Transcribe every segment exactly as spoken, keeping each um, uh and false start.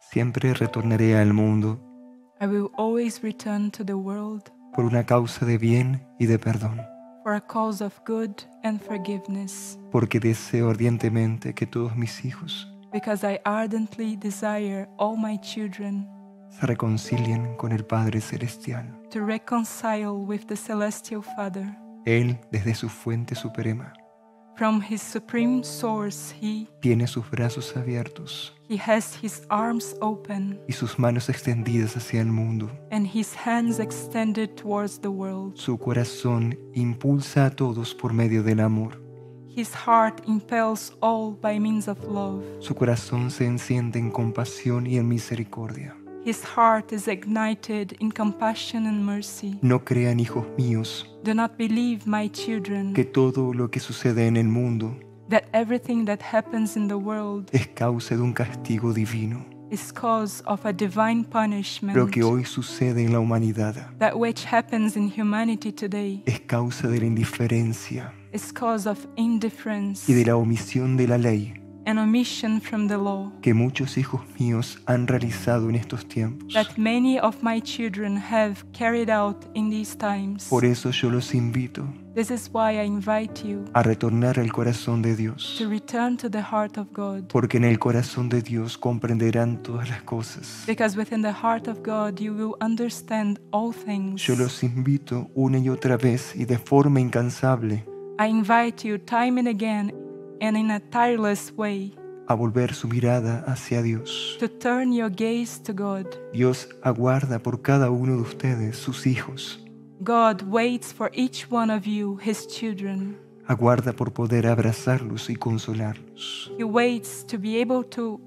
Siempre retornaré al mundo I will always return to the world por una causa de bien y de perdón, for a cause of good and forgiveness, porque deseo ardientemente que todos mis hijos because I ardently desire all my children se reconcilien con el Padre Celestial. to reconcile with the Celestial Father. Él, desde su fuente suprema, From his supreme source, he, tiene sus brazos abiertos he has his arms open y sus manos extendidas hacia el mundo. and his hands extended towards the world. Su corazón impulsa a todos por medio del amor. His heart impels all by means of love. Su corazón se enciende en compasión y en misericordia. His heart is ignited in compassion and mercy. No crean, hijos míos, Do not believe, my children, que todo lo que sucede en el mundo that everything that happens in the world es causa de un castigo divino. is cause of a divine punishment. Lo que hoy sucede en la humanidad That which happens in humanity today es causa de la indiferencia is cause of indifference y de la omisión de la ley and omission from the law que muchos hijos míos han realizado en estos tiempos. that many of my children have carried out in these times. Por eso yo los invito This is why I invite you a retornar al corazón de Dios, to return to the heart of God, porque en el corazón de Dios comprenderán todas las cosas. because within the heart of God you will understand all things. Yo los invito una y otra vez y de forma incansable I invite you time and again and in a tireless way a volver su mirada hacia Dios. to turn your gaze to God. Dios aguarda por cada uno de ustedes, sus hijos. God waits for each one of you, his children. Aguarda por poder abrazarlos y consolarlos. He waits to be able to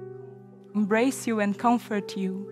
embrace you and comfort you.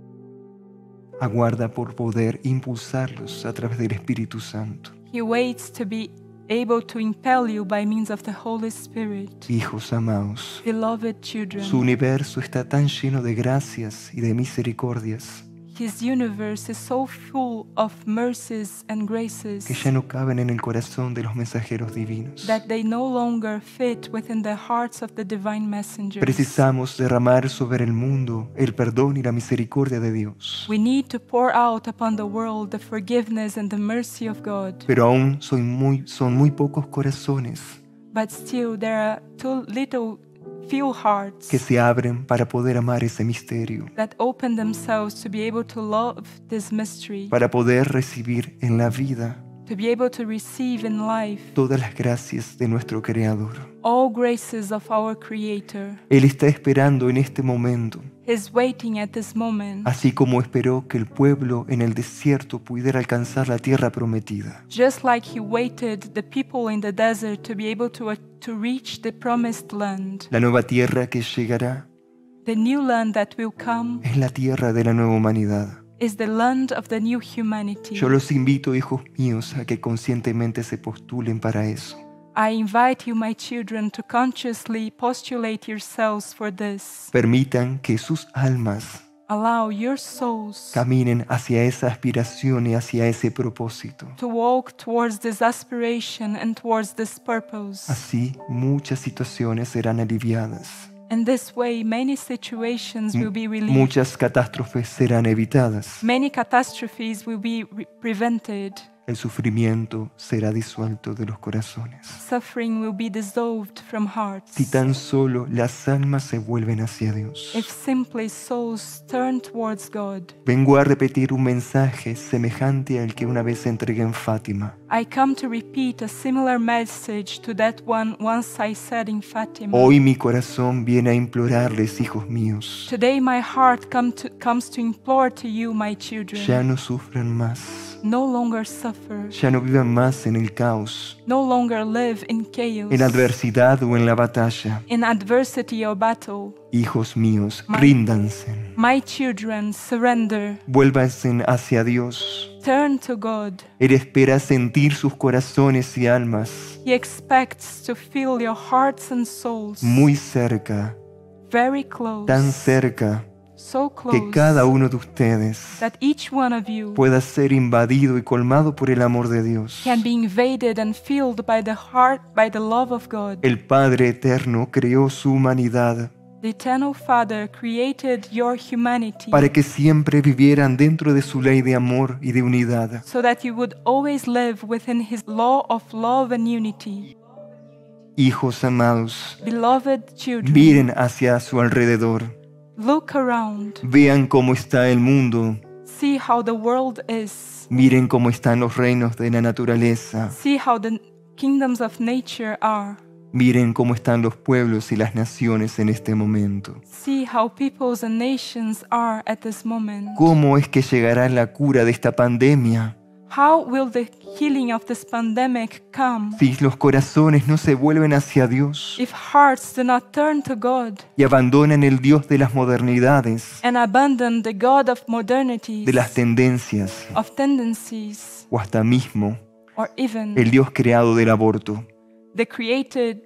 Aguarda por poder impulsarlos a través del Espíritu Santo. He waits to be able to impel you by means of the Holy Spirit. Hijos amados, Beloved su children, universo está tan lleno de gracias y de misericordias his universe is so full of mercies and graces que ya no caben en el corazón de los mensajeros divinos. that they no longer fit within the hearts of the divine messengers. Precisamos derramar sobre el mundo el perdón y la misericordia de Dios. We need to pour out upon the world the forgiveness and the mercy of God. Pero aún son muy, son muy pocos corazones But still there are too little, few hearts que se abren para poder amar ese misterio, that open themselves to be able to love this mystery, para poder recibir en la vida to be able to receive in life todas las gracias de nuestro Creador. all graces of our Creator. Él está esperando en este momento, He's waiting at this moment, así como esperó que el pueblo en el desierto pudiera alcanzar la tierra prometida. just like He waited the people in the desert to be able to, uh, to reach the promised land. La nueva tierra que llegará The new land that will come es la tierra de la nueva humanidad. is the land of the new humanity. Yo los invito, hijos míos, a que conscientemente se postulen para eso. I invite you, my children, to consciously postulate yourselves for this. Permitan que sus almas Allow your souls caminen hacia esa aspiración y hacia ese propósito. to walk towards this aspiration and towards this purpose. Así muchas situaciones serán aliviadas. In this way, many situations will be relieved. Muchas catástrofes serán evitadas. Many catastrophes will be re- prevented. El sufrimiento será disuelto de los corazones. Suffering will be dissolved from hearts. Si tan solo las almas se vuelven hacia Dios. If simply souls turn towards God. Vengo a repetir un mensaje semejante al que una vez entregué en Fátima. I come to repeat a similar message to that one once I said in Fatima. Hoy mi corazón viene a implorarles, hijos míos. Today my heart come to, comes to implore to you, my children. Ya no sufran más. No longer suffer. Ya no vivan más en el caos, No longer live in chaos. en adversidad o en la batalla. In adversity or battle. Hijos míos, My- ríndanse. My children, surrender. Vuélvanse hacia Dios. Turn to God. Él espera sentir sus corazones y almas He expects to feel your hearts and souls muy cerca, very close, tan cerca so close que cada uno de ustedes that each one of you pueda ser invadido y colmado por el amor de Dios. can be invaded and filled by the heart, by the love of God. El Padre Eterno creó su humanidad The Eternal Father created your humanity para que siempre vivieran dentro de su ley de amor y de unidad. so that you would always live within His law of love and unity. Hijos amados, Beloved children, miren hacia su alrededor. look around. Vean cómo está el mundo. See how the world is. Miren cómo están los reinos de la naturaleza. See how the kingdoms of nature are. Miren cómo están los pueblos y las naciones en este momento. See how peoples and nations are at this moment. ¿Cómo es que llegará la cura de esta pandemia How will the healing of this pandemic come si los corazones no se vuelven hacia Dios if hearts do not turn to God y abandonan el Dios de las modernidades, and abandon the God of modernities, de las tendencias of tendencies, o hasta mismo or even el Dios creado del aborto? the created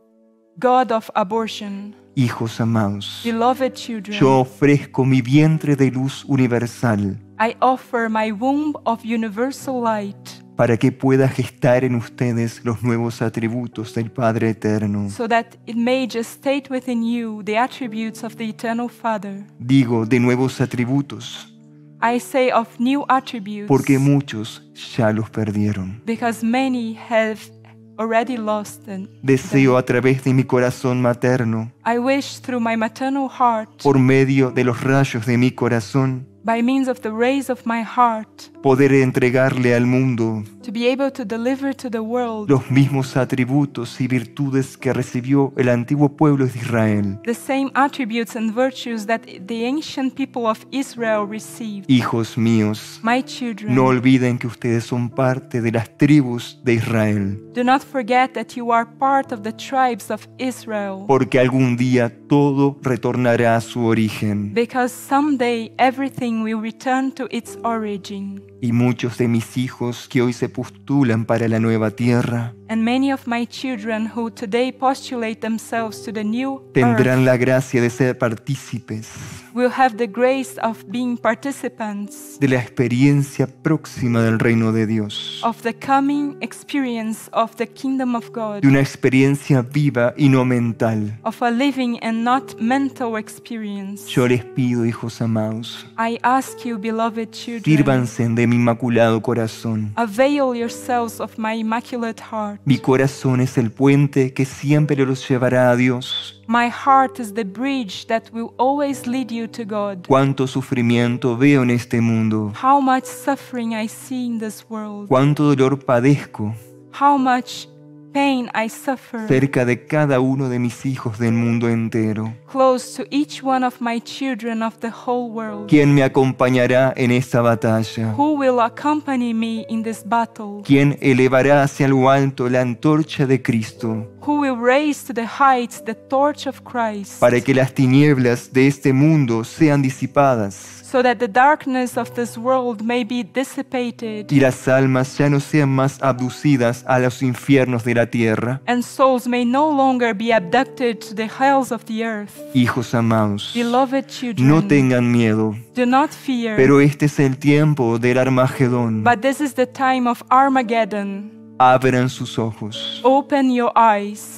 God of abortion? Hijos amados, Beloved children, yo ofrezco mi vientre de luz universal I offer my womb of universal light para que pueda gestar en ustedes los nuevos atributos del Padre Eterno. so that it may gestate within you the attributes of the Eternal Father. Digo de nuevos atributos I say of new attributes porque muchos ya los perdieron. because many have already lost them. Deseo a través de mi corazón materno, I wish through my maternal heart, por medio de los rayos de mi corazón, by means of the rays of my heart, poder entregarle al mundo to be able to deliver to the world los mismos atributos y virtudes que recibió el antiguo pueblo de Israel. the same attributes and virtues that the ancient people of Israel received. Hijos míos, My children, no olviden que ustedes son parte de las tribus de Israel, do not forget that you are part of the tribes of Israel, porque algún día todo retornará a su origen. because someday everything will return to its origin. Y muchos de mis hijos que hoy se postulan para la nueva tierra And many of my children who today postulate themselves to the new tendrán earth la gracia de ser partícipes will have the grace of being participants de la experiencia próxima del reino de Dios, of the coming experience of the kingdom of God, de una experiencia viva y no mental. of a living and not mental experience. Yo les pido, hijos amados, I ask you, beloved children, sírvanse de mi inmaculado corazón. avail yourselves of my immaculate heart. Mi corazón es el puente que siempre los llevará a Dios. My heart is the bridge that will always lead you to God. Cuánto sufrimiento veo en este mundo, How much suffering I see in this world. cuánto dolor padezco How much pain I suffer cerca de cada uno de mis hijos del mundo entero. close to each one of my children of the whole world. ¿Quién me acompañará en esta batalla? Who will accompany me in this battle? ¿Quién elevará hacia lo alto la antorcha de Cristo Who will raise to the heights the torch of Christ para que las tinieblas de este mundo sean disipadas so that the darkness of this world may be dissipated y las almas ya no sean más abducidas a los infiernos de la tierra? and souls may no longer be abducted to the hells of the earth? Hijos amados, Beloved children, no tengan miedo, do not fear, pero este es el tiempo del Armagedón. but this is the time of Armageddon. Abran sus ojos Open your eyes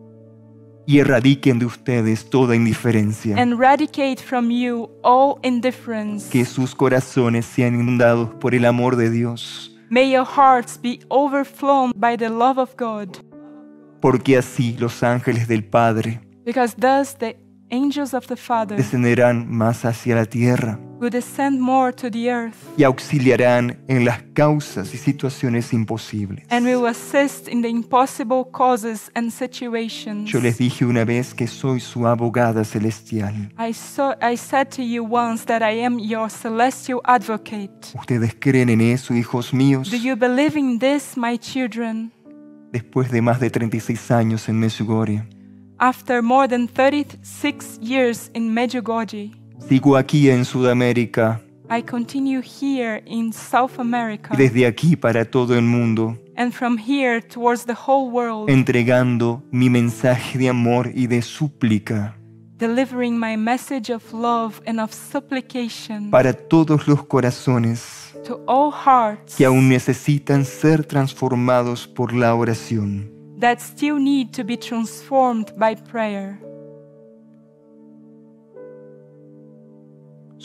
y erradiquen de ustedes toda indiferencia. and eradicate from you all indifference. Que sus corazones sean inundados por el amor de Dios, May your hearts be overflown by the love of God, porque así los ángeles del Padre because thus the angels of the Father descenderán más hacia la tierra will descend more to the earth y auxiliarán en las causas y situaciones imposibles. and will assist in the impossible causes and situations. Yo les dije una vez que soy su abogada celestial. I, saw, I said to you once that I am your celestial advocate. ¿Ustedes creen en eso, hijos míos? Do you believe in this, my children? Después de más de treinta y seis años en Medjugorje, After more than thirty-six years in Medjugorje, sigo aquí en Sudamérica I continue here in South America, y desde aquí para todo el mundo, and from here towards the whole world, entregando mi mensaje de amor y de súplica delivering my message of love and of supplication para todos los corazones to all hearts que aún necesitan ser transformados por la oración. that still need to be transformed by prayer.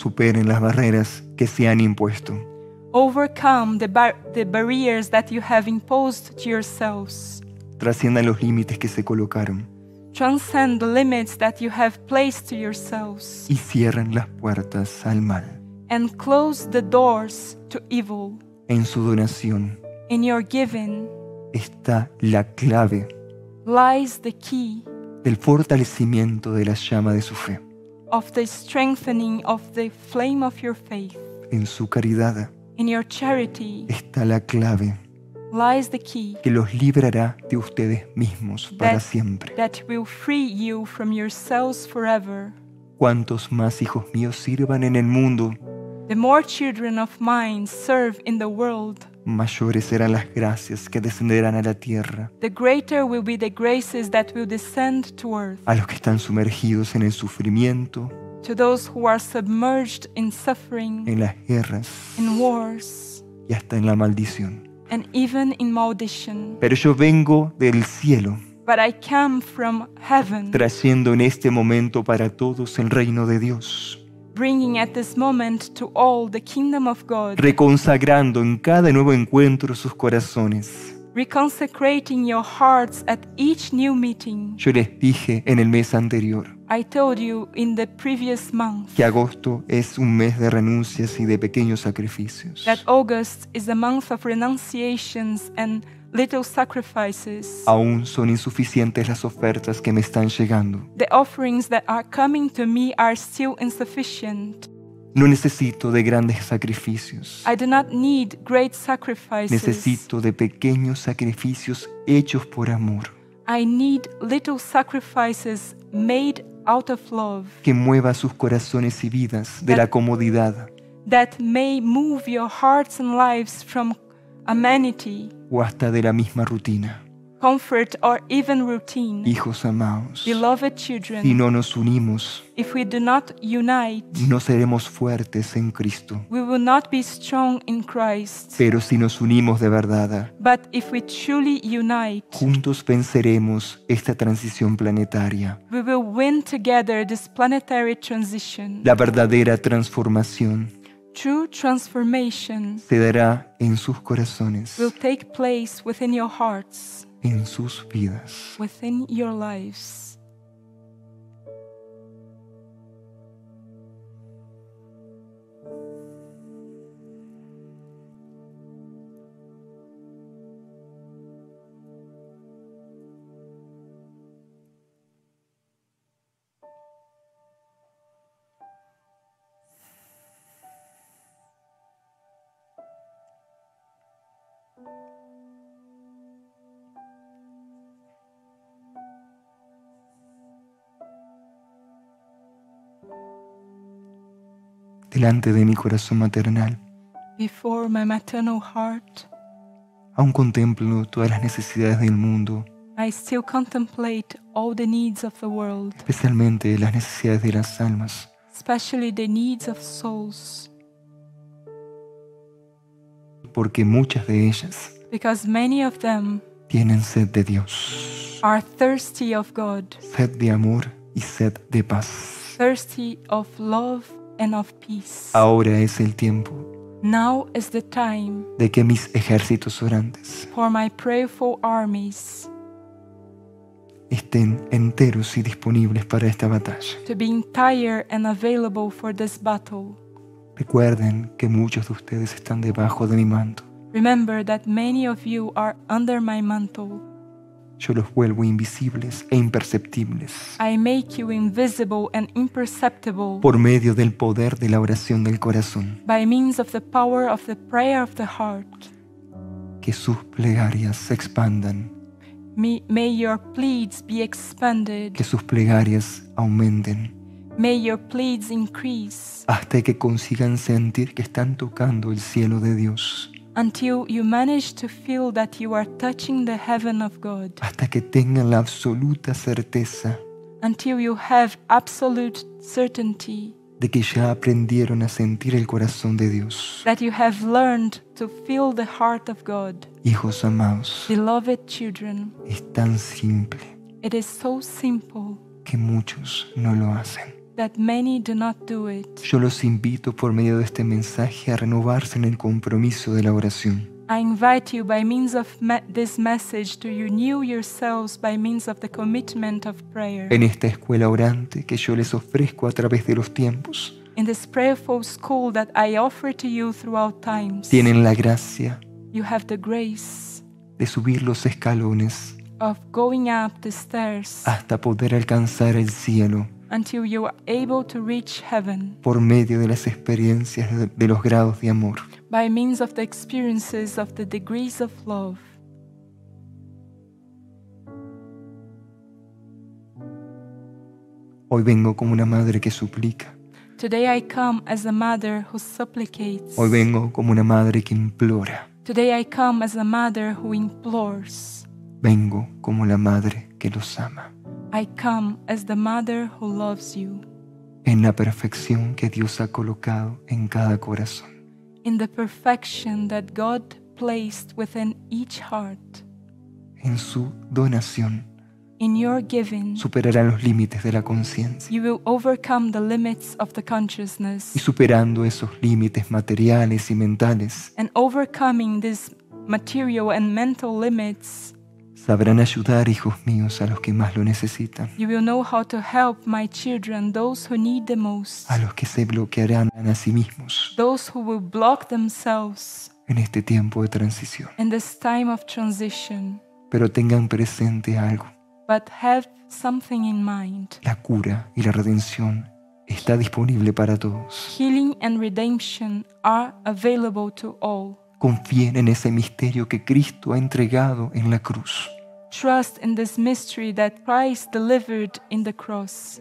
Superen las barreras que se han impuesto. Overcome the, bar- the barriers that you have imposed to yourselves. Trasciendan los límites que se colocaron Transcend the limits that you have placed to yourselves. y cierren las puertas al mal. And close the doors to evil. En su donación In your giving está la clave lies the key del fortalecimiento de la llama de su fe. of the strengthening of the flame of your faith. En su caridad In your charity está la clave lies the key que los librará de ustedes mismos para siempre. that will free you from yourselves forever. Cuantos más hijos míos sirvan en el mundo, The more children of mine serve in the world, mayores serán las gracias que descenderán a la tierra, the greater will be the graces that will descend to earth. a los que están sumergidos en el sufrimiento, To those who are submerged in suffering, en las guerras in wars, y hasta en la maldición. and even in malediction. Pero yo vengo del cielo, But I come from heaven, trayendo en este momento para todos el reino de Dios, bringing at this moment to all the kingdom of God, reconsagrando en cada nuevo encuentro sus corazones. reconsecrating your hearts at each new meeting. Yo les dije en el mes anterior I told you in the previous month que agosto es un mes de renuncias y de pequeños sacrificios. that August is a month of renunciations and little sacrifices. Aún son insuficientes las ofertas que me están llegando. The offerings that are coming to me are still insufficient. No necesito de grandes sacrificios. I do not need great sacrifices. Necesito de pequeños sacrificios hechos por amor, I need little sacrifices made out of love que mueva sus corazones y vidas de la comodidad that may move your hearts and lives from amenity, o hasta de la misma rutina. comfort, or even routine. Hijos amados, Beloved si children, no nos unimos, if we do not unite, no seremos fuertes en Cristo. we will not be strong in Christ. Pero si nos unimos de verdad, But if we truly unite, juntos venceremos esta transición planetaria. we will win together this planetary transition. La verdadera transformación True transformation se dará en sus corazones, will take place within your hearts, en sus vidas. within your lives. Delante de mi corazón maternal, Before my maternal heart, aún contemplo todas las necesidades del mundo, I still contemplate all the needs of the world, especialmente las necesidades de las almas, especially the needs of souls, porque muchas de ellas because many of them tienen sed de Dios, are thirsty of God, sed de amor y sed de paz. thirsty of love and of peace. Ahora es el tiempo Now is the time de que mis ejércitos orantes for my prayerful armies estén enteros y disponibles para esta batalla. to be entire and available for this battle. Recuerden que muchos de ustedes están debajo de mi manto. Remember that many of you are under my mantle. Yo los vuelvo invisibles e imperceptibles I make you invisible and imperceptible por medio del poder de la oración del corazón. by means of the power of the prayer of the heart. Que sus plegarias se expandan, May, may your pleads be expanded. que sus plegarias aumenten, May your pleads increase hasta que consigan sentir que están tocando el cielo de Dios, until you manage to feel that you are touching the heaven of God, hasta que tengan la absoluta certeza until you have absolute certainty de que ya aprendieron a sentir el corazón de Dios. that you have learned to feel the heart of God. Hijos amados, Beloved children, es tan simple it is so simple que muchos no lo hacen. that many do not do it. Yo los invito por medio de este mensaje a renovarse en el compromiso de la oración. I invite you by means of me- this message to renew yourselves by means of the commitment of prayer. En esta escuela orante que yo les ofrezco a través de los tiempos, In this prayerful school that I offer to you throughout times, tienen la gracia you have the grace de subir los escalones of going up the stairs hasta poder alcanzar el cielo until you are able to reach heaven por medio de las experiencias de, de los grados de amor. by means of the experiences of the degrees of love. Hoy vengo como una madre que suplica. Today I come as a mother who supplicates. Hoy vengo como una madre que implora. Today I come as a mother who implores. Vengo como la madre que los ama, I come as the mother who loves you, en la perfección que Dios ha colocado en cada corazón. in the perfection that God placed within each heart. En su donación In your giving, superarán los límites de la conciencia. you will overcome the limits of the consciousness, Y superando esos límites materiales y mentales, and overcoming these material and mental limits, sabrán ayudar, hijos míos, a los que más lo necesitan, you will know how to help my children, those who need the most, a los que se bloquearán a sí mismos those who will block themselves en este tiempo de transición. in this time of transition. Pero tengan presente algo: But have something in mind. la cura y la redención está disponible para todos. Healing and redemption are available to all. Confíen en ese misterio que Cristo ha entregado en la cruz. Trust in this mystery that Christ delivered in the cross,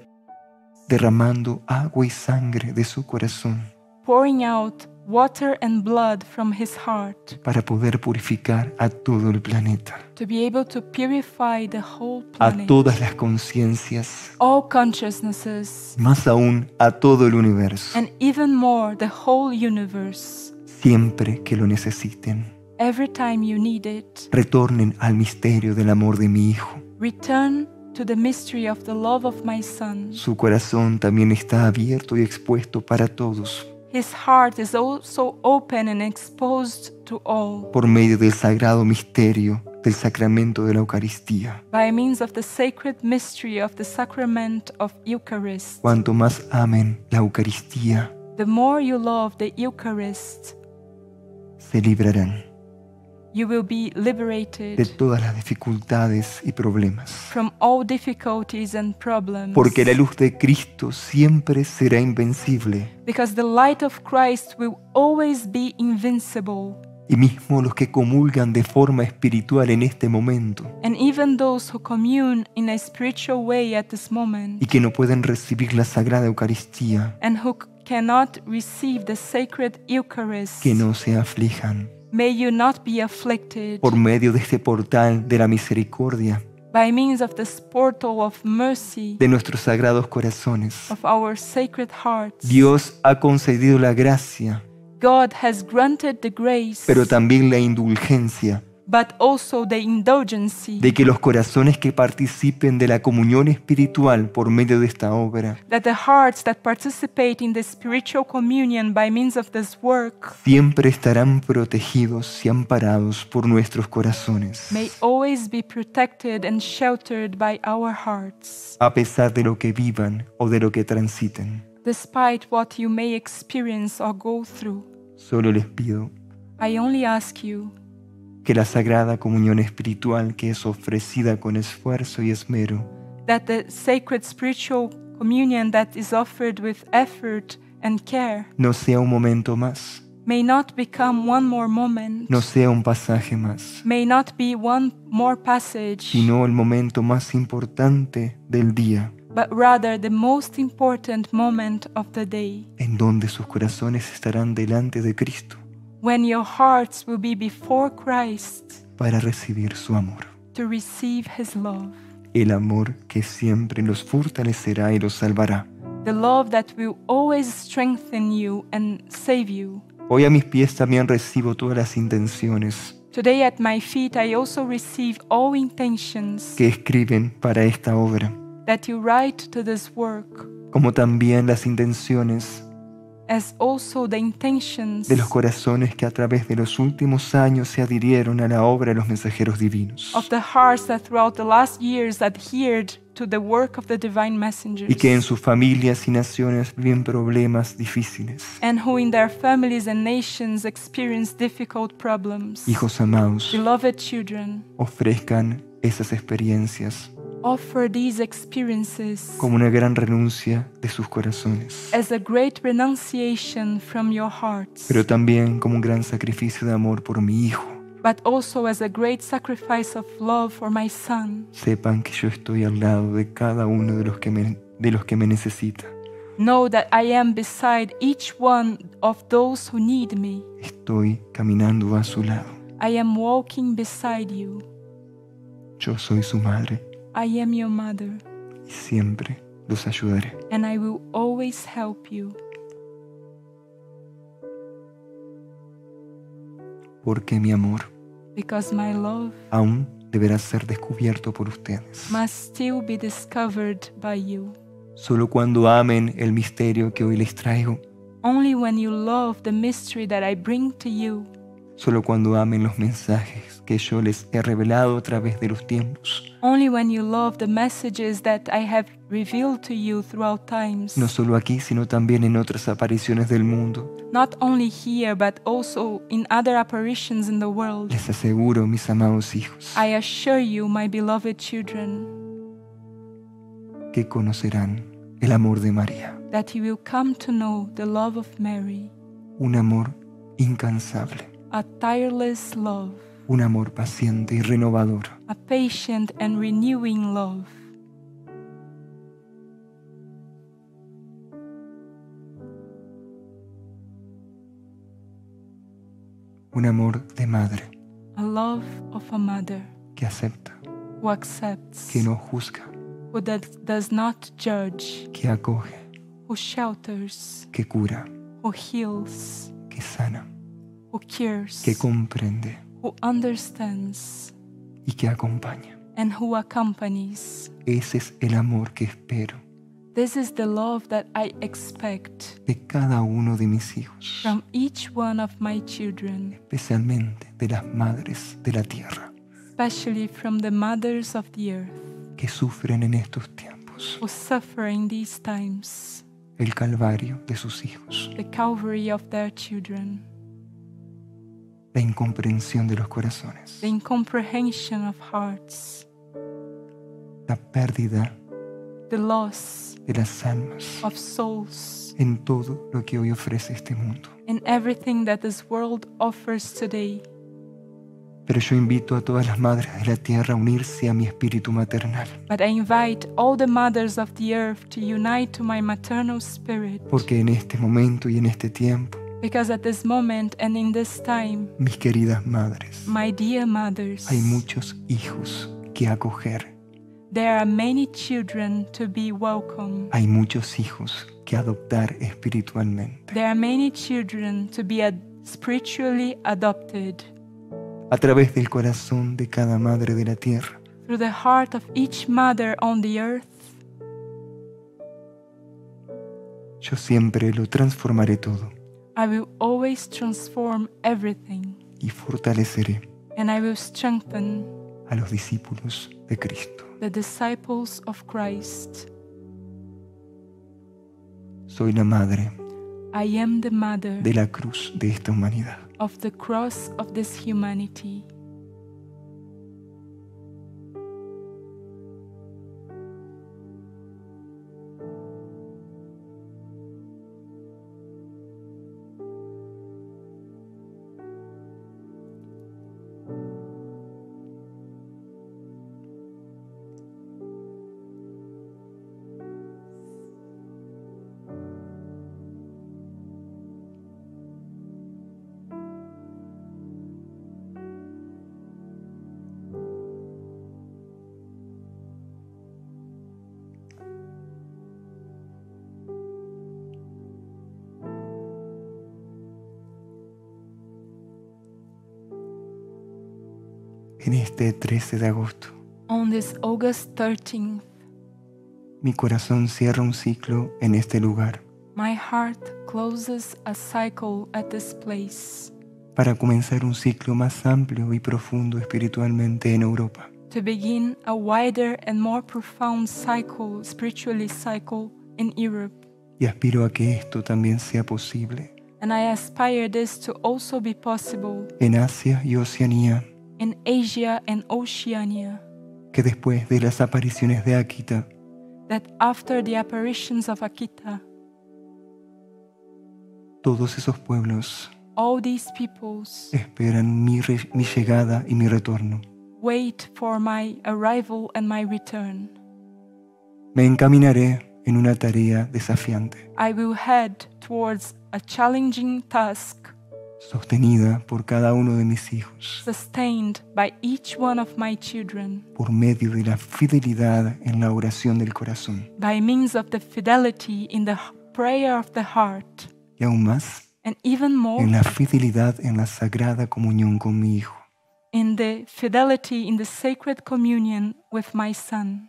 derramando agua y sangre de su corazón pouring out water and blood from his heart para poder purificar a todo el planeta, to be able to purify the whole a planet, todas las conciencias, all consciousnesses, más aún a todo el universo, and even more the whole universe. siempre que lo necesiten. Every time you need it, Retornen al misterio del amor de mi Hijo. return to the mystery of the love of my Son. Su corazón también está abierto y expuesto para todos His heart is also open and exposed to all por medio del sagrado misterio del sacramento de la Eucaristía. by means of the sacred mystery of the sacrament of Eucharist. Cuanto más amen la Eucaristía, The more you love the Eucharist, se librarán you will be de liberated todas las dificultades y problemas. from all difficulties and problems. Porque la luz de Cristo siempre será invencible, Because the light of Christ will always be invincible. y mismo los que comulgan de forma espiritual en este momento And even those who commune in a spiritual way at this moment y que no pueden recibir la Sagrada Eucaristía, and who c- cannot receive the sacred Eucharist, que no se aflijan may you not be afflicted. por medio de este portal de la misericordia By means of this portal of mercy de nuestros sagrados corazones. of our sacred hearts, Dios ha concedido la gracia, God has granted the grace, pero también la indulgencia but also the indulgency de que los corazones que participen de la comunión espiritual por medio de esta obra that the hearts that participate in the spiritual communion by means of this work siempre estarán protegidos y amparados por nuestros corazones, may always be protected and sheltered by our hearts, a pesar de lo que vivan o de lo que transiten. despite what you may experience or go through. Solo les pido I only ask you que la sagrada comunión espiritual que es ofrecida con esfuerzo y esmero that the sacred spiritual communion that is offered with effort and care no sea un momento más, may not become one more moment, no sea un pasaje más, may not be one more passage, sino el momento más importante del día, but rather the most important moment of the day, en donde sus corazones estarán delante de Cristo when your hearts will be before Christ para recibir su amor, to receive His love, el amor que siempre los fortalecerá y los salvará. the love that will always strengthen you and save you. Hoy a mis pies también recibo todas las intenciones Today at my feet I also receive all intentions que escriben para esta obra, that you write to this work, como también las intenciones as also the intentions de los corazones que a través de los últimos años se adhirieron a la obra de los mensajeros divinos, of the hearts that throughout the last years adhered to the work of the divine messengers, y que en sus familias y naciones viven problemas difíciles. and who in their families and nations experience difficult problems. Hijos amados, Beloved children, ofrezcan esas experiencias offer these experiences como una gran renuncia de sus corazones, as a great renunciation from your hearts, pero también como un gran sacrificio de amor por mi hijo. but also as a great sacrifice of love for my son. Sepan que yo estoy al lado de cada uno de los que me, de los que me necesita. Know that I am beside each one of those who need me. Estoy caminando a su lado. I am walking beside you. Yo soy su madre I am your mother, y siempre los ayudaré. and I will always help you, Porque mi amor because my love aún deberá ser descubierto por ustedes. must still be discovered by you. Solo cuando amen el misterio que hoy les traigo, Only when you love the mystery that I bring to you, solo cuando amen los mensajes que yo les he revelado a través de los tiempos, only when you love the messages that I have revealed to you throughout times, no solo aquí, sino también en otras apariciones del mundo, not only here but also in other apparitions in the world, les aseguro, mis amados hijos, I assure you, my beloved children, que conocerán el amor de María, that you will come to know the love of Mary, un amor incansable, a tireless love, un amor paciente y renovador, a patient and renewing love, un amor de madre a love of a mother que acepta, who accepts, que no juzga, who does, does not judge, que acoge, who shelters, que cura, who heals, que sana, who cures, que comprende who understands, y que acompaña. and who accompanies. Ese es el amor que espero This is the love that I expect de cada uno de mis hijos, from each one of my children, especialmente de las madres de la tierra especially from the mothers of the earth que sufren en estos tiempos who suffer in these times el calvario de sus hijos, the Calvary of their children, la incomprensión de los corazones, the incomprehension of hearts, la pérdida the loss de las almas of souls, en todo lo que hoy ofrece este mundo. in everything that this world offers today. Pero yo invito a todas las madres de la tierra a unirse a mi espíritu maternal, But I invite all the mothers of the earth to unite to my maternal spirit, porque en este momento y en este tiempo, because at this moment and in this time, mis queridas madres, my dear mothers, hay muchos hijos que acoger, there are many children to be welcomed. hay muchos hijos que adoptar espiritualmente. There are many children to be ad- spiritually adopted A través del corazón de cada madre de la tierra, through the heart of each mother on the earth. yo siempre lo transformaré todo I will always transform everything, y fortaleceré and I will strengthen a los discípulos de Cristo. the disciples of Christ. Soy la madre I am the mother de la cruz de esta humanidad. of the cross of this humanity. En este trece de agosto, On this August thirteenth, Mi corazón cierra un ciclo en este lugar My heart closes a cycle at this place para comenzar un ciclo más amplio y profundo espiritualmente en Europa. to begin a wider and more profound cycle, spiritually cycle, in Europe. Y aspiro a que esto también sea posible And I aspire this to also be possible en Asia y Oceanía, in Asia and Oceania, que después de las apariciones de Akita, that after the apparitions of Akita, todos esos pueblos all these peoples esperan mi, re- mi llegada y mi retorno. wait for my arrival and my return. Me encaminaré en una tarea desafiante, I will head towards a challenging task sostenida por cada uno de mis hijos, sustained by each one of my children por medio de la fidelidad en la oración del corazón, by means of the fidelity in the h- prayer of the heart, y aún más and even more en la fidelidad en la sagrada comunión con mi Hijo, in the fidelity in the sacred communion with my Son,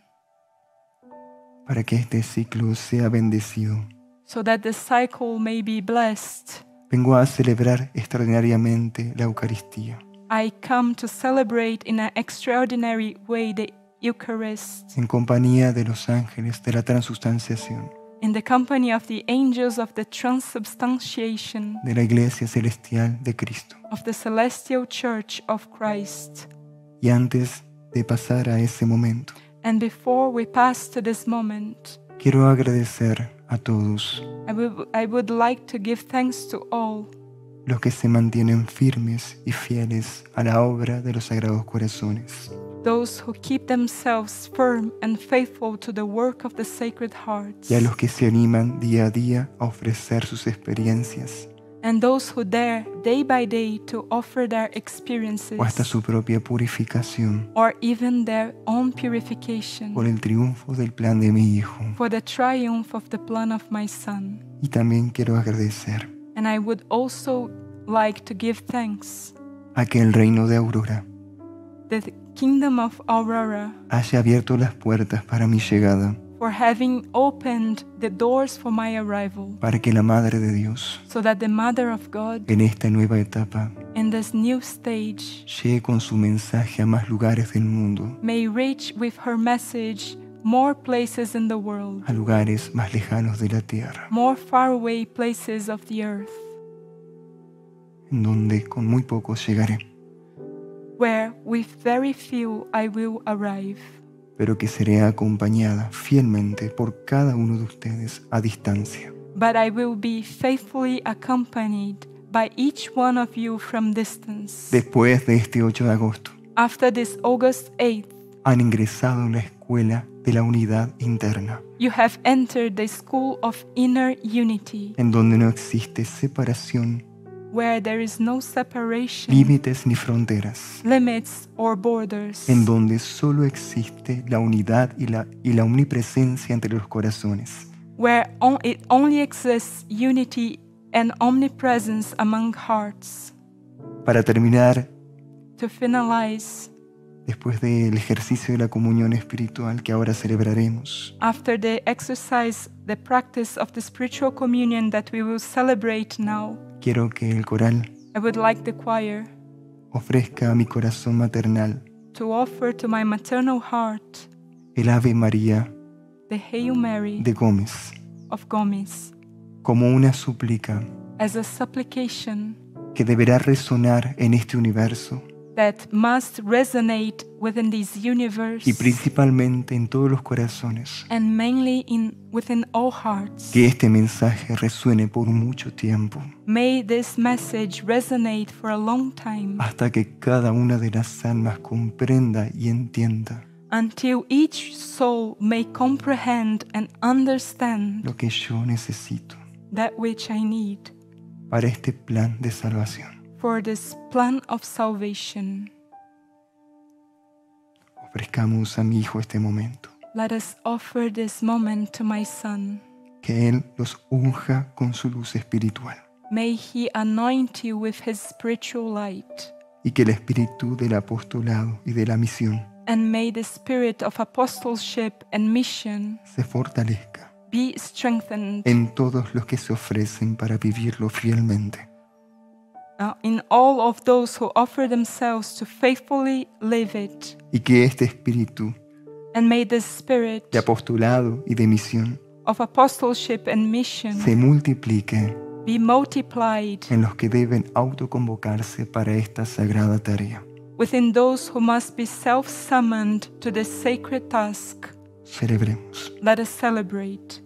para que este ciclo sea bendecido. so that the cycle may be blessed. Vengo a celebrar extraordinariamente la Eucaristía, I come to celebrate in an extraordinary way the Eucharist en compañía de los ángeles de la transustanciación, in the company of the angels of the transubstantiation de la Iglesia Celestial de Cristo. of the celestial church of Christ. Y antes de pasar a ese momento, And before we pass to this moment, quiero agradecer a todos I would, I would like to give thanks to all los que se mantienen firmes y fieles a la obra de los Sagrados Corazones, those who keep themselves firm and faithful to the work of the Sacred Hearts, y a los que se animan día a día a ofrecer sus experiencias and those who dare day by day to offer their experiences o hasta su propia purificación or even their own purification por el triunfo del plan de mi Hijo. for the triumph of the plan of my Son. Y también quiero agradecer And I would also like to give thanks a que el reino de Aurora that the kingdom of Aurora haya abierto las puertas para mi llegada, for having opened the doors for my arrival, para que la Madre de Dios so that the Mother of God en esta nueva etapa in this new stage llegue con su mensaje a más lugares del mundo, may reach with her message more places in the world, a lugares más lejanos de la tierra, more faraway places of the earth, en donde con muy pocos llegaré, where with very few I will arrive, pero que seré acompañada fielmente por cada uno de ustedes a distancia. but I will be faithfully accompanied by each one of you from distance. Después de este ocho de agosto, After this August eighth, han ingresado en la escuela de la unidad interna, you have entered the school of inner unity, en donde no existe separación, where there is no separation, límites ni fronteras, limits, or borders, en donde solo existe la unidad y la, y la omnipresencia entre los corazones, where on, it only exists unity and omnipresence among hearts. para terminar, To finalize, después del ejercicio de la comunión espiritual que ahora celebraremos, after the exercise, the practice of the spiritual communion that we will celebrate now, quiero que el coral I would like the choir ofrezca a mi corazón maternal to offer to my maternal heart el Ave María the Hail Mary de Gómez, of Gomez como una súplica as a supplication que deberá resonar en este universo that must resonate within this universe y principalmente en todos los corazones. and mainly in within all hearts. Que este mensaje resuene por mucho tiempo, May this message resonate for a long time hasta que cada una de las almas comprenda y entienda until each soul may comprehend and understand lo que yo necesito that which I need para este plan de salvación. for this plan of salvation. Ofrezcamos a mi Hijo este momento, Let us offer this moment to my Son. que Él los unja con su luz espiritual May He anoint you with His spiritual light, y que el espíritu del apostolado y de la misión And may the spirit of apostleship and mission se fortalezca be strengthened en todos los que se ofrecen para vivirlo fielmente. uh, in all of those who offer themselves to faithfully live it. Y que este espíritu And may the spirit de apostolado y de misión of apostleship and mission se multiplique be multiplied en los que deben autoconvocarse para esta sagrada tarea. within those who must be self-summoned to this sacred task. Celebremos. Let us celebrate.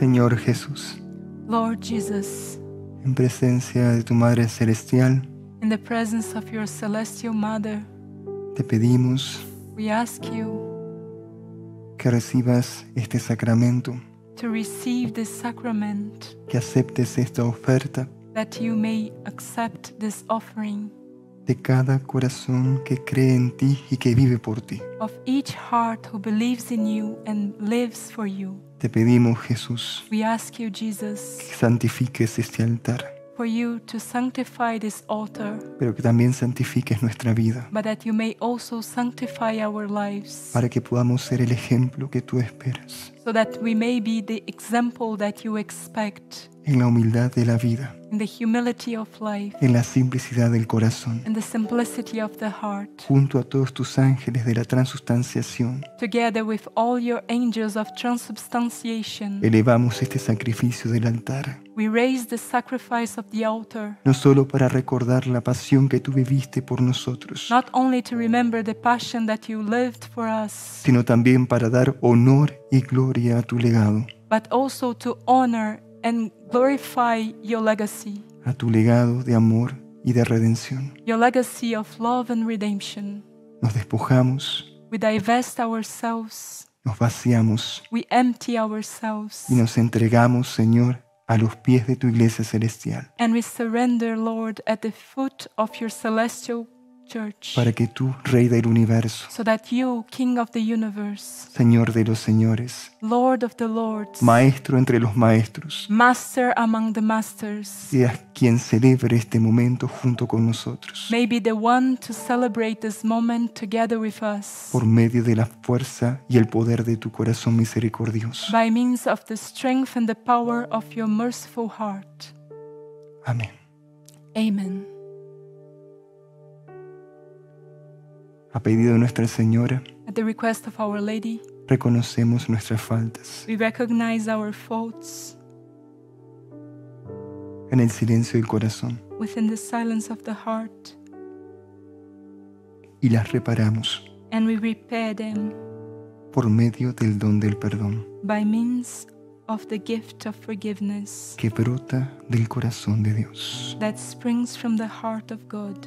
Señor Jesús, Lord Jesus, en presencia de tu Madre Celestial, in the presence of your celestial Mother, te pedimos we ask you que recibas este sacramento, to receive this sacrament, que aceptes esta oferta that you may accept this offering de cada corazón que cree en ti y que vive por ti. of each heart who believes in you and lives for you. Te pedimos, Jesús, We ask you, Jesus, que santifiques este altar, for you to sanctify this altar, pero que también santifiques nuestra vida, but that you may also sanctify our lives, para que podamos ser el ejemplo que tú esperas, so that we may be the example that you expect en la humildad de la vida, in the humility of life, en la simplicidad del corazón, in the simplicity of the heart, junto a todos tus ángeles de la transustanciación. together with all your angels of transubstantiation. Elevamos este sacrificio del altar, We raise the sacrifice of the altar, no solo para recordar la pasión que tú viviste por nosotros, not only to remember the passion that you lived for us, sino también para dar honor y gloria a tu legado, but also to honor and glorify your legacy, a tu legado de amor y de redención. your legacy of love and redemption. Nos despojamos, We divest ourselves, nos vaciamos we empty ourselves, y nos entregamos, Señor, a los pies de tu iglesia celestial, and we surrender, Lord, at the foot of your celestial church, para que tú, Rey del universo, so that you, King of the universe, Señor de los señores, Lord of the lords, Maestro entre los maestros, Master among the masters, seas quien celebre este momento junto con nosotros, may be the one to celebrate this moment together with us, por medio de la fuerza y el poder de tu corazón misericordioso. by means of the strength and the power of your merciful heart. Amén. Amen. A pedido de Nuestra Señora, At the request of Our Lady, reconocemos nuestras faltas. we recognize our faults En el silencio del corazón within the silence of the heart, y las reparamos and we repair them por medio del don del perdón by means of the gift of forgiveness que brota del corazón de Dios. that springs from the heart of God.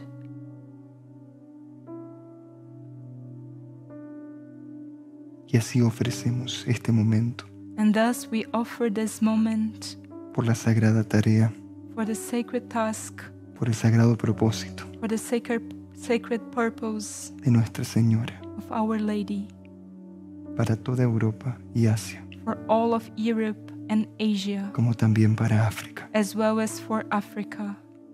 Y así ofrecemos este momento And thus we offer this moment por la sagrada tarea, for the sacred task, por el sagrado propósito for the sacred, sacred purpose de Nuestra Señora of Our Lady, para toda Europa y Asia, for all of Europe and Asia, como también para África. as well as for Africa.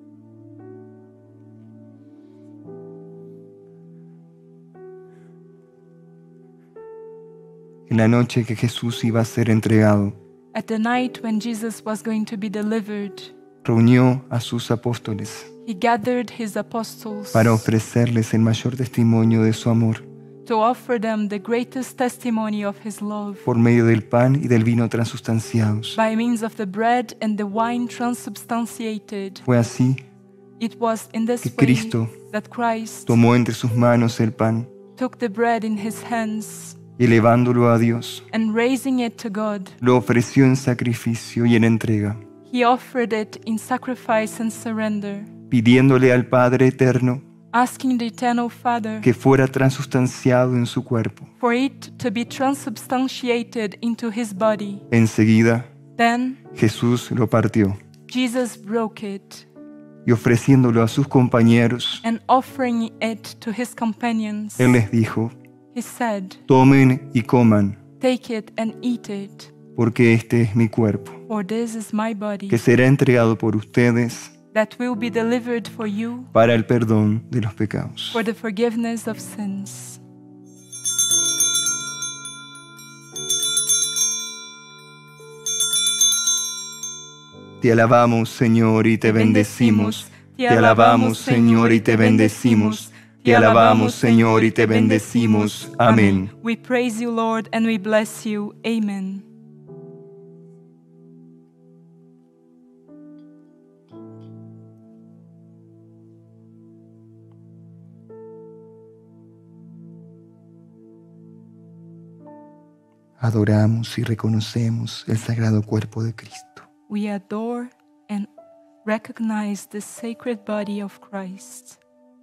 En la noche que Jesús iba a ser entregado, At the night when Jesus was going to be delivered, reunió a sus apóstoles he gathered his apostles para ofrecerles el mayor testimonio de su amor to offer them the greatest testimony of his love por medio del pan y del vino transustanciados. by means of the bread and the wine transubstantiated. Fue así It was in this que way Cristo that Christ tomó entre sus manos el pan took the bread in his hands y elevándolo a Dios, and raising it to God, lo ofreció en sacrificio y en entrega, he offered it in sacrifice and surrender, pidiéndole al Padre Eterno asking the eternal Father que fuera transustanciado en su cuerpo. for it to be transubstantiated into his body. Enseguida, Then Jesús lo partió Jesus broke it, y ofreciéndolo a sus compañeros, and offering it to his companions, Él les dijo: he said, tomen y coman, "Take it and eat it, porque este es mi cuerpo, for this is my body, que será entregado por ustedes that will be delivered for you para el perdón de los pecados. for the forgiveness of sins." Te alabamos, Señor, y te bendecimos. Te alabamos, Señor, y te bendecimos. Te alabamos, Señor, y te bendecimos. Amén. We praise you, Lord, and we bless you. Amen. Adoramos y reconocemos el sagrado cuerpo de Cristo. We adore and recognize the sacred body of Christ.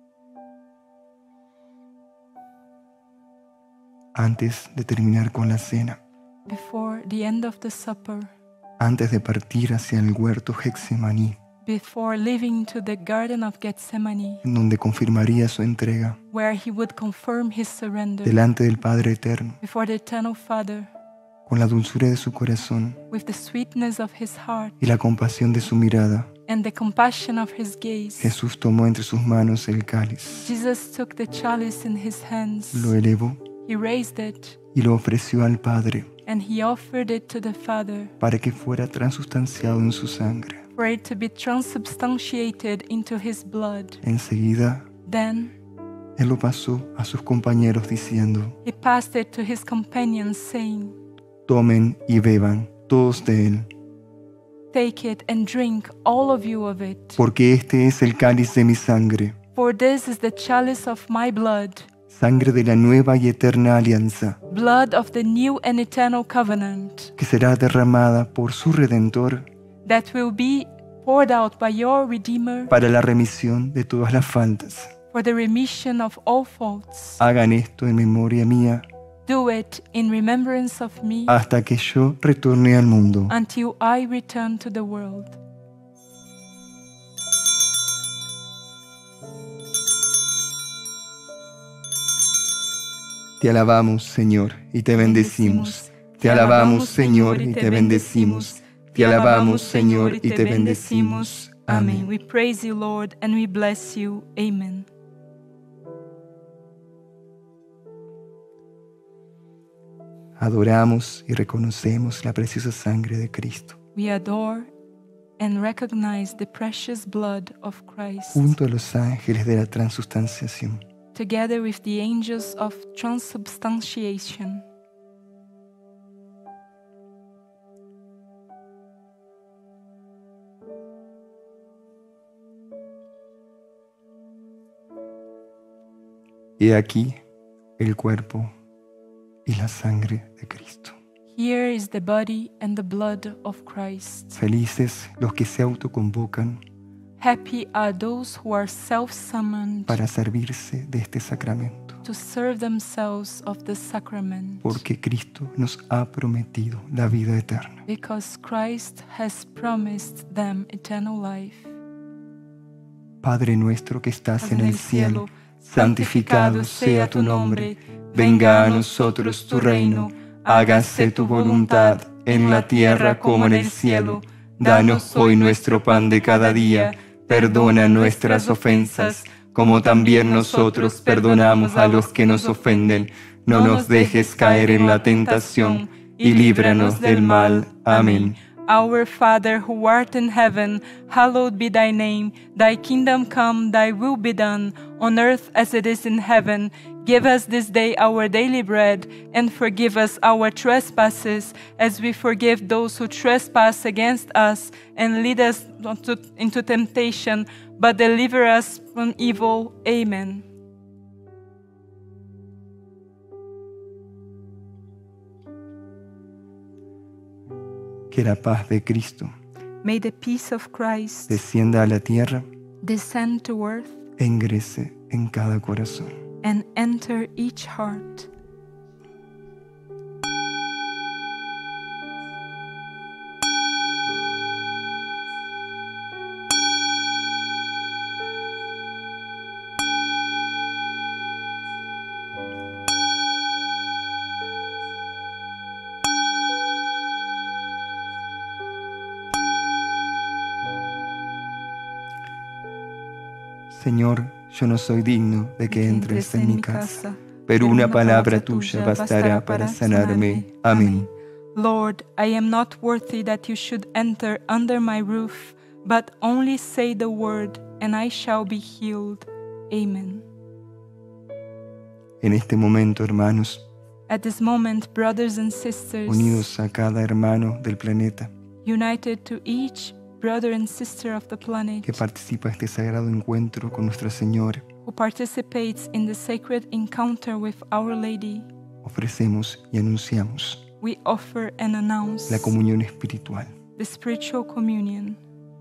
Antes de terminar con la cena, Before the end of the supper, antes de partir hacia el huerto Getsemaní, before leaving to the Garden of Gethsemane, en donde confirmaría su entrega where he would confirm his surrender delante del Padre Eterno, before the eternal Father, con la dulzura de su corazón with the sweetness of his heart y la compasión de su mirada, and the compassion of his gaze, Jesús tomó entre sus manos el cáliz, Jesus took the chalice in his hands, lo elevó he raised it, y lo ofreció al Padre and he offered it to the Father para que fuera transustanciado en su sangre. for it to be transubstantiated into his blood. Enseguida, Then Él lo pasó a sus compañeros diciendo: he passed it to his companions, saying, tomen y beban todos de él, "Take it and drink, all of you of it, porque este es el cáliz de mi sangre, for this is the chalice of my blood, sangre de la nueva y eterna alianza, blood of the new and eternal covenant, que será derramada por su Redentor that will be poured out by your Redeemer para la remisión de todas las faltas. for the remission of all faults. Hagan esto en memoria mía, Do it in remembrance of me hasta que yo retorne al mundo. until I return to the world." Te alabamos, Señor, y te bendecimos. Te alabamos, Señor, y te bendecimos. Te alabamos, Señor, y te bendecimos. Amen. Amén. We praise you, Lord, and we bless you. Amen. Adoramos y reconocemos la preciosa sangre de Cristo, We adore and recognize the precious blood of Christ, junto a los ángeles de la transustanciación. together with the angels of transubstantiation. He aquí el cuerpo y la sangre de Cristo. Here is the body and the blood of Christ. Felices los que se autoconvocan Happy are those who are self-summoned para servirse de este sacramento, to serve themselves of the sacrament, porque Cristo nos ha prometido la vida eterna. because Christ has promised them eternal life. Padre nuestro que estás Estás en el cielo, santificado sea tu nombre. Venga a nosotros tu reino. Hágase tu voluntad en la tierra como en el cielo. Danos hoy nuestro pan de cada día. Perdona nuestras ofensas, como también nosotros perdonamos a los que nos ofenden. No nos dejes caer en la tentación, y líbranos del mal. Amén. Our Father who art in heaven, hallowed be thy name. Thy kingdom come, thy will be done, on earth as it is in heaven. Give us this day our daily bread, and forgive us our trespasses, as we forgive those who trespass against us. And lead us not to- into temptation, but deliver us from evil. Amen. Que la paz de Cristo May the peace of Christ descienda a la tierra descend to earth e ingrese en cada corazón. and enter each heart. Señor, yo no soy digno de que entres en mi casa, pero una palabra tuya bastará para sanarme. Amén. Lord, I am not worthy that you should enter under my roof, but only say the word, and I shall be healed. Amen. En este momento, hermanos, At this moment, brothers and sisters, unidos a cada hermano del planeta united to each brother and sister of the planet que participa de este sagrado encuentro con Nuestra Señora, who participates in the sacred encounter with Our Lady, ofrecemos y anunciamos we offer and announce la comunión espiritual. the spiritual communion.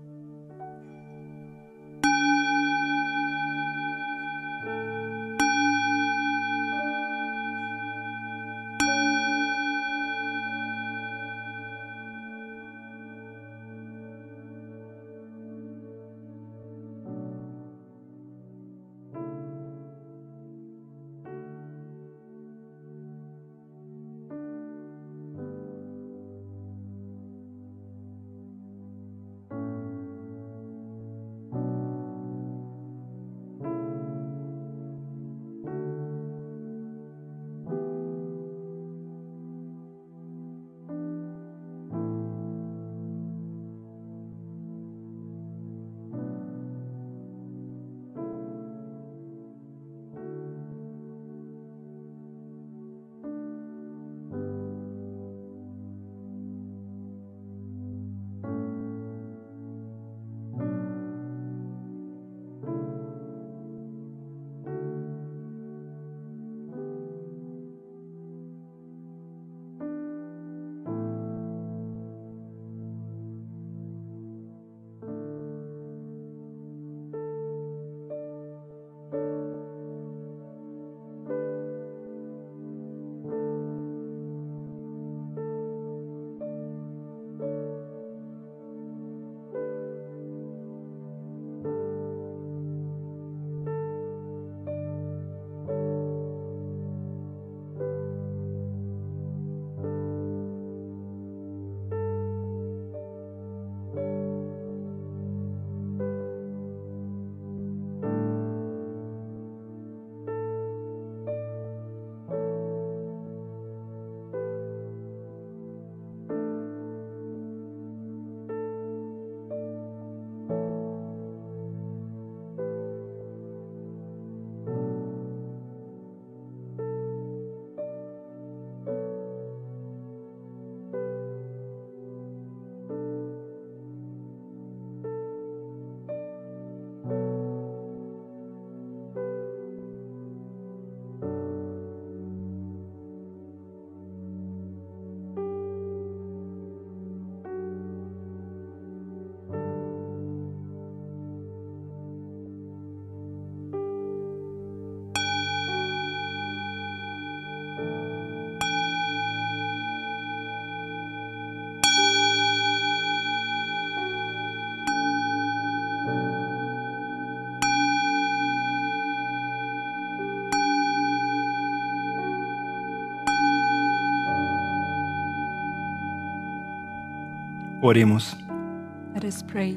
Oremos. Let us pray.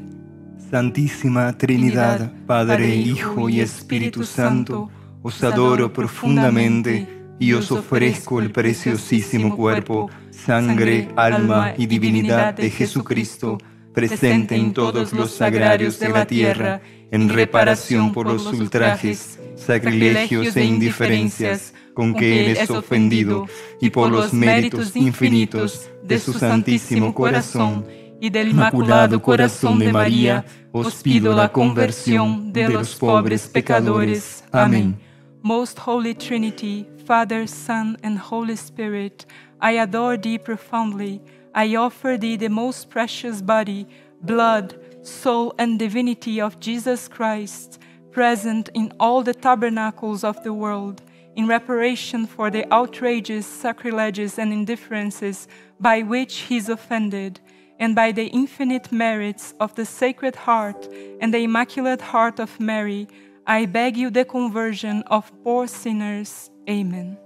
Santísima Trinidad, Padre, Hijo y Espíritu Santo, os adoro profundamente y os ofrezco el preciosísimo cuerpo, sangre, alma y divinidad de Jesucristo, presente en todos los sagrarios de la tierra, en reparación por los ultrajes, sacrilegios e indiferencias con que Él es ofendido, y por los méritos infinitos de su Santísimo Corazón y del Inmaculado Corazón de María, os pido la conversión de los pobres pecadores. Amén. Most Holy Trinity, Father, Son, and Holy Spirit, I adore Thee profoundly. I offer Thee the most precious body, blood, soul, and divinity of Jesus Christ, present in all the tabernacles of the world, in reparation for the outrages, sacrileges, and indifferences by which He is offended, and by the infinite merits of the Sacred Heart and the Immaculate Heart of Mary, I beg you the conversion of poor sinners. Amen.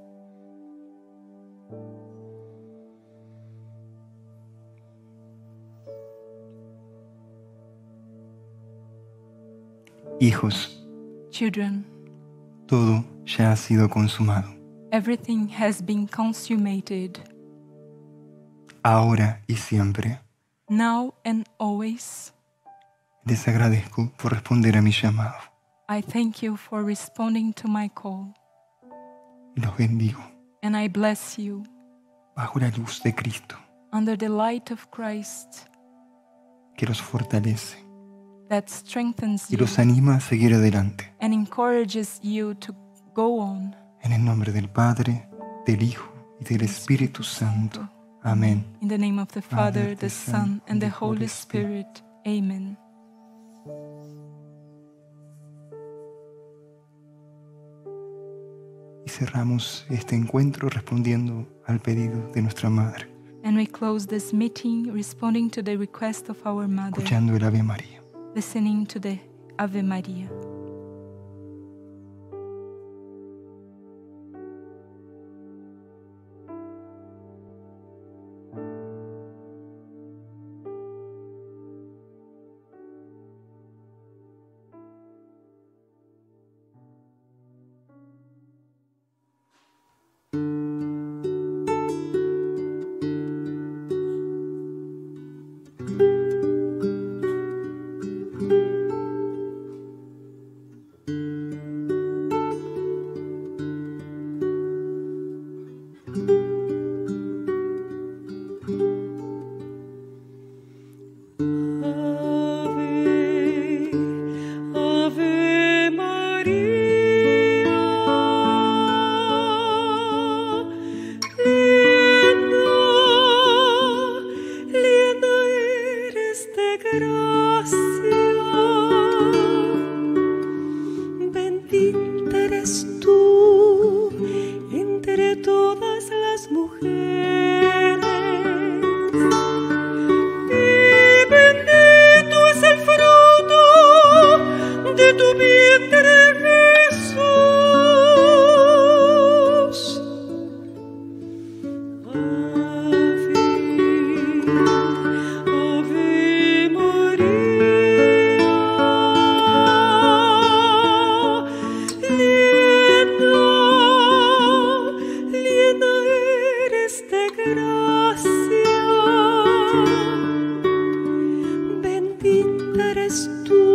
Hijos, Children, todo ya ha sido consumado. everything has been consummated, Ahora y siempre, now and always. les agradezco por responder a mi llamado. I thank you for responding to my call, Los bendigo and I bless you bajo la luz de Cristo, under the light of Christ que los fortalece that strengthens y you los anima a seguir adelante. and encourages you to go on. En el nombre del Padre, del Hijo y del Espíritu Santo. Amén. In the name of the Father, the Son, and the Holy Spirit. Amen. Y cerramos este encuentro respondiendo al pedido de nuestra Madre, And we close this meeting responding to the request of our Mother, escuchando el Ave María. listening to the Ave Maria. Bendita eres tú